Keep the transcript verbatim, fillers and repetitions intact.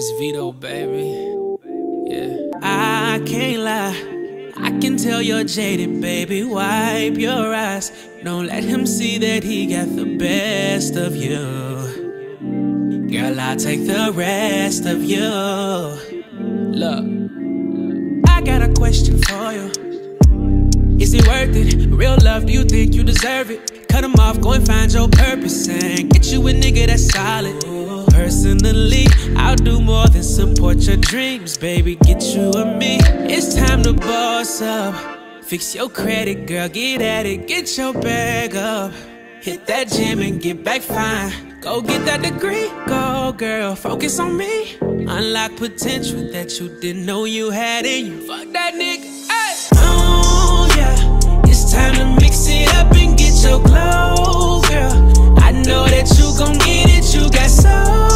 It's Vedo, baby. Yeah. I can't lie, I can tell you're jaded, baby. Wipe your eyes. Don't let him see that he got the best of you. Girl, I'll take the rest of you. Look, I got a question for you. Is it worth it? Real love, do you think you deserve it? Cut him off, go and find your purpose and get you a nigga that's solid. Personally, I'll do more than support your dreams, baby. Get you a me. It's time to boss up. Fix your credit, girl, get at it. Get your bag up. Hit that gym and get back fine. Go get that degree, go girl, focus on me. Unlock potential that you didn't know you had in you. Fuck that nigga, ay. Oh yeah, it's time to mix it up and get your glow, girl. I know that you gon' get it, you got soul.